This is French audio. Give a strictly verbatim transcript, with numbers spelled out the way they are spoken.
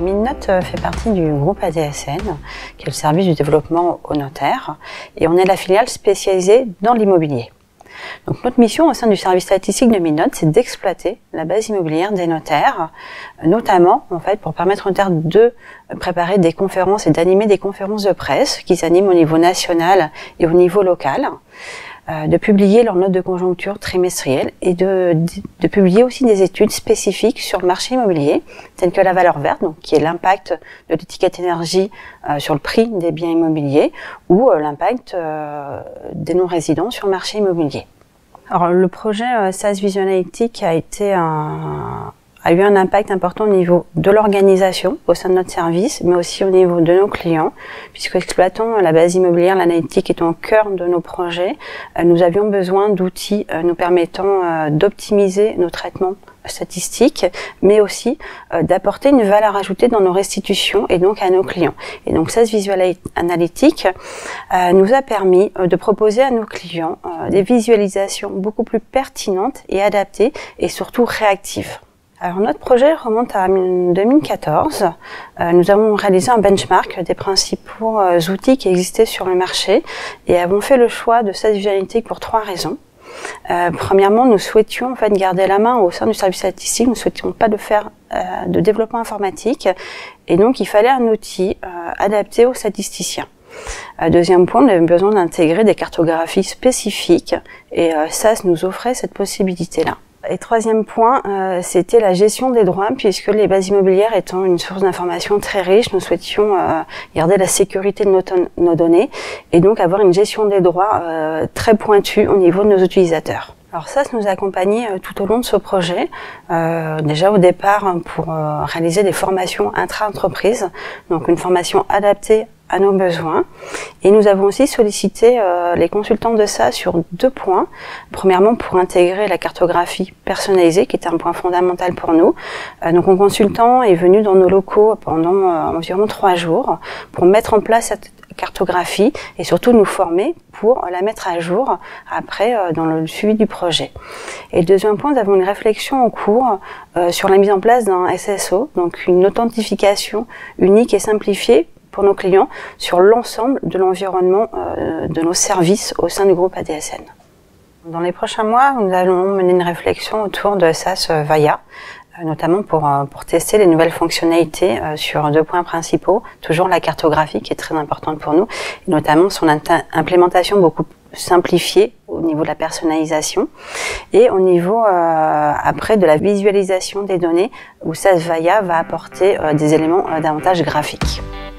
Midnote fait partie du groupe A D S N, qui est le service du développement aux notaires, et on est la filiale spécialisée dans l'immobilier. Donc notre mission au sein du service statistique de Midnote, c'est d'exploiter la base immobilière des notaires, notamment en fait pour permettre aux notaires de préparer des conférences et d'animer des conférences de presse qu'ils animent au niveau national et au niveau local, euh, de publier leurs notes de conjoncture trimestrielles et de, de, de publier aussi des études spécifiques sur le marché immobilier, telles que la valeur verte, donc qui est l'impact de l'étiquette énergie euh, sur le prix des biens immobiliers, ou euh, l'impact euh, des non-résidents sur le marché immobilier. Alors le projet euh, S A S Visual Analytics a été un, a eu un impact important au niveau de l'organisation au sein de notre service, mais aussi au niveau de nos clients, puisque exploitant la base immobilière, l'analytique est au cœur de nos projets. Euh, nous avions besoin d'outils euh, nous permettant euh, d'optimiser nos traitements statistiques, mais aussi euh, d'apporter une valeur ajoutée dans nos restitutions et donc à nos clients. Et donc S A S Visual Analytics euh, nous a permis euh, de proposer à nos clients euh, des visualisations beaucoup plus pertinentes et adaptées et surtout réactives. Alors notre projet remonte à deux mille quatorze. Euh, nous avons réalisé un benchmark des principaux euh, outils qui existaient sur le marché et avons fait le choix de S A S Visual Analytics pour trois raisons. Euh, premièrement, nous souhaitions en fait garder la main au sein du service statistique. Nous ne souhaitions pas de faire euh, de développement informatique, et donc il fallait un outil euh, adapté aux statisticiens. Euh, deuxième point, on avait besoin d'intégrer des cartographies spécifiques, et euh, S A S nous offrait cette possibilité-là. Et troisième point, euh, c'était la gestion des droits, puisque les bases immobilières étant une source d'information très riche, nous souhaitions euh, garder la sécurité de nos, nos données et donc avoir une gestion des droits euh, très pointue au niveau de nos utilisateurs. Alors ça, ça nous a accompagnés euh, tout au long de ce projet, euh, déjà au départ pour euh, réaliser des formations intra-entreprises, donc une formation adaptée à nos besoins. Et nous avons aussi sollicité euh, les consultants de S A S sur deux points. Premièrement, pour intégrer la cartographie personnalisée, qui était un point fondamental pour nous. Euh, donc, un consultant est venu dans nos locaux pendant euh, environ trois jours pour mettre en place cette cartographie et surtout nous former pour la mettre à jour après euh, dans le suivi du projet. Et le deuxième point, nous avons une réflexion en cours euh, sur la mise en place d'un S S O, donc une authentification unique et simplifiée pour nos clients sur l'ensemble de l'environnement euh, de nos services au sein du groupe A D S N. Dans les prochains mois, nous allons mener une réflexion autour de S A S Vaya, euh, notamment pour, euh, pour tester les nouvelles fonctionnalités euh, sur deux points principaux. Toujours la cartographie qui est très importante pour nous, et notamment son implémentation beaucoup simplifiée au niveau de la personnalisation et au niveau euh, après de la visualisation des données où S A S Vaya va apporter euh, des éléments euh, davantage graphiques.